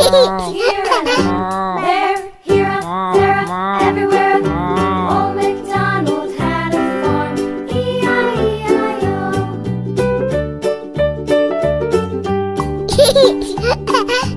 here and there, everywhere. Old MacDonald had a farm, E-I-E-I-O.